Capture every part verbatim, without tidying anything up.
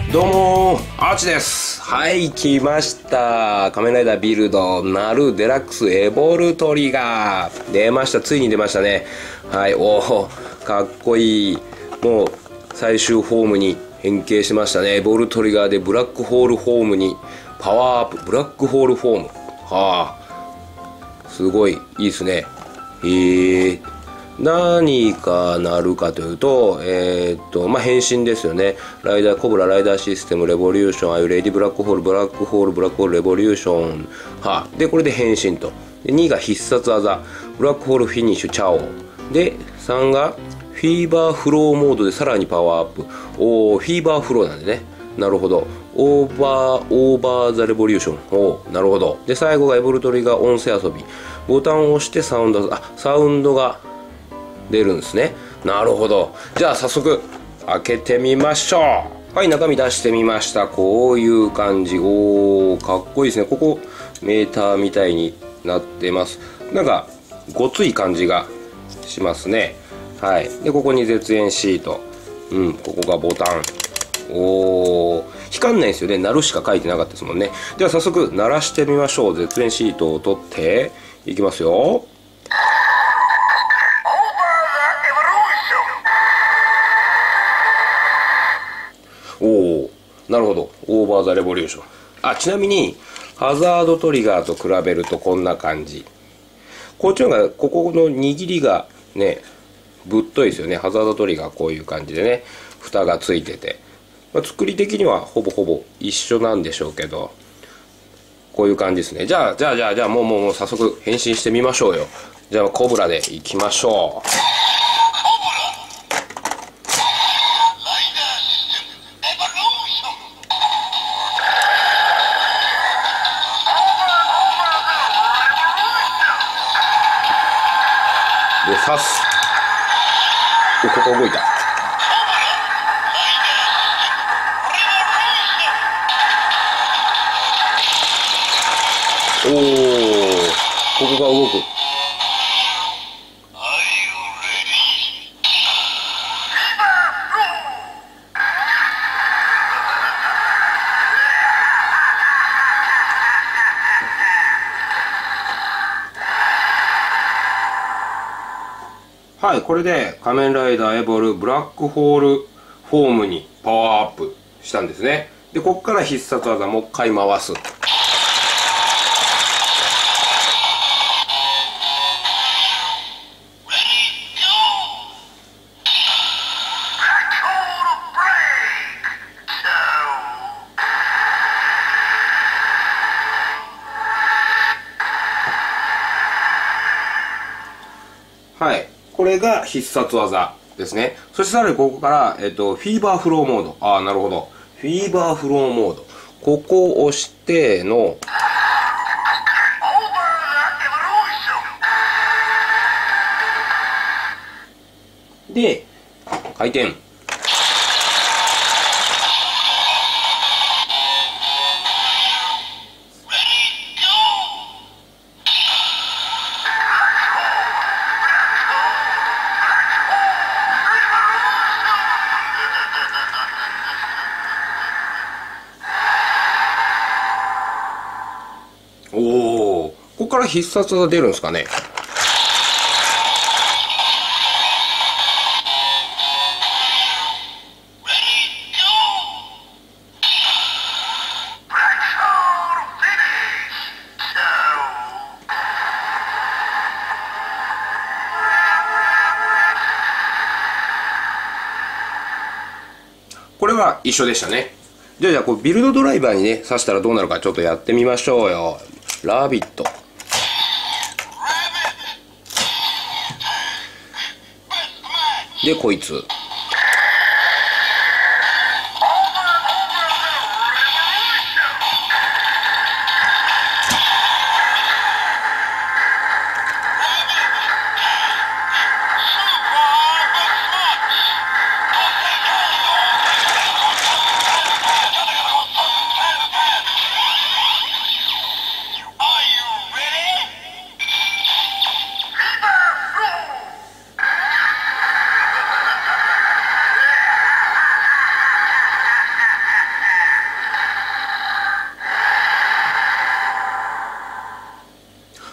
どうもー、アーチです。はい、来ました。仮面ライダービルドナルデラックスエボルトリガー出ました。ついに出ましたね。はい、おお、かっこいい。もう最終フォームに変形しましたね。エボルトリガーでブラックホールフォームにパワーアップ。ブラックホールフォーム、はあ、すごいいいですね。へえ、何かなるかというと、えー、っと、まあ、変身ですよね。ライダー、コブラ、ライダーシステム、レボリューション、ああいうレディブラックホール、ブラックホール、ブラックホール、レボリューション。はあ、で、これで変身と。で、にが必殺技、ブラックホールフィニッシュ、チャオ。で、さんがフィーバーフローモードでさらにパワーアップ。おー、フィーバーフローなんでね。なるほど。オーバー、オーバーザレボリューション。おー、なるほど。で、最後がエボルトリガー音声遊び。ボタンを押してサウンド、あ、サウンドが、出るんですね。なるほど。じゃあ早速開けてみましょう。はい、中身出してみました。こういう感じ。おー、かっこいいですね。ここメーターみたいになってます。なんかごつい感じがしますね。はい。で、ここに絶縁シート。うん、ここがボタン。おー、光んないですよね。鳴るしか書いてなかったですもんね。では早速鳴らしてみましょう。絶縁シートを取っていきますよ。おお、なるほど。オーバーザレボリューション。あ、ちなみにハザードトリガーと比べるとこんな感じ。こっちの方がここの握りがねぶっといですよね。ハザードトリガーこういう感じでね、蓋がついてて、まあ、作り的にはほぼほぼ一緒なんでしょうけど、こういう感じですね。じゃあじゃあじゃあじゃあもうもうもう早速変身してみましょうよ。じゃあコブラでいきましょう。で、刺す。お、ここ動いた。おお、ここが動く。はい、これで仮面ライダーエボルブラックホールフォームにパワーアップしたんですね。で、ここから必殺技もう一回回す。はい。これが必殺技ですね。そしてさらにここから、えっと、フィーバーフローモード。ああ、なるほど。フィーバーフローモード。ここを押しての、で、回転。おお、ここから必殺技出るんですかね。これは一緒でしたね。じゃあじゃあこうビルドドライバーにね刺したらどうなるかちょっとやってみましょうよ。ラビット。でこいつ。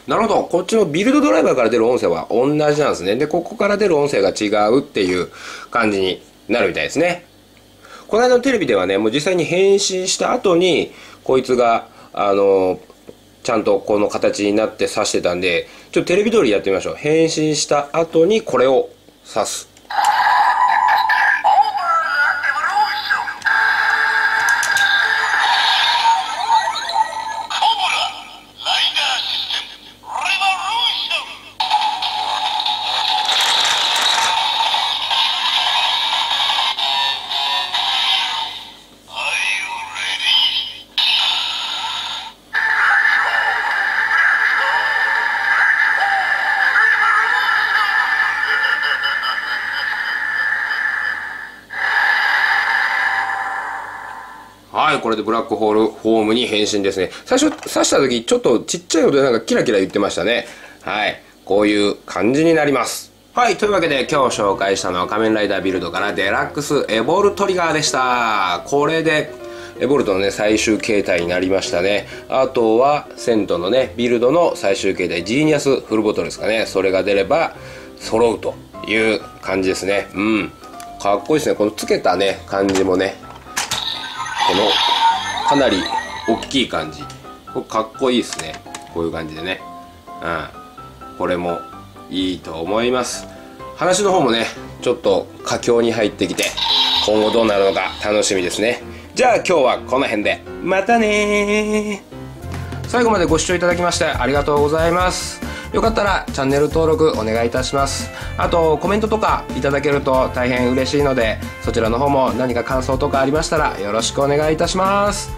なるほど。こっちのビルドドライバーから出る音声は同じなんですね。で、ここから出る音声が違うっていう感じになるみたいですね。この間のテレビではね、もう実際に変身した後に、こいつが、あの、ちゃんとこの形になって刺してたんで、ちょっとテレビ通りやってみましょう。変身した後にこれを刺す。はい、これでブラックホールホームに変身ですね。最初刺した時ちょっとちっちゃい音でなんかキラキラ言ってましたね。はい、こういう感じになります。はい、というわけで今日紹介したのは仮面ライダービルドからデラックスエボルトリガーでした。これでエボルトのね最終形態になりましたね。あとはセントのねビルドの最終形態ジーニアスフルボトルですかね。それが出れば揃うという感じですね。うん、かっこいいですね。このつけたね感じもね、このかなり大きい感じ、これかっこいいですね。こういう感じでね、うん、これもいいと思います。話の方もねちょっと佳境に入ってきて、今後どうなるのか楽しみですね。じゃあ今日はこの辺でまたねー。最後までご視聴いただきましてありがとうございます。よかったらチャンネル登録お願いいたします。あとコメントとかいただけると大変嬉しいので、そちらの方も何か感想とかありましたらよろしくお願いいたします。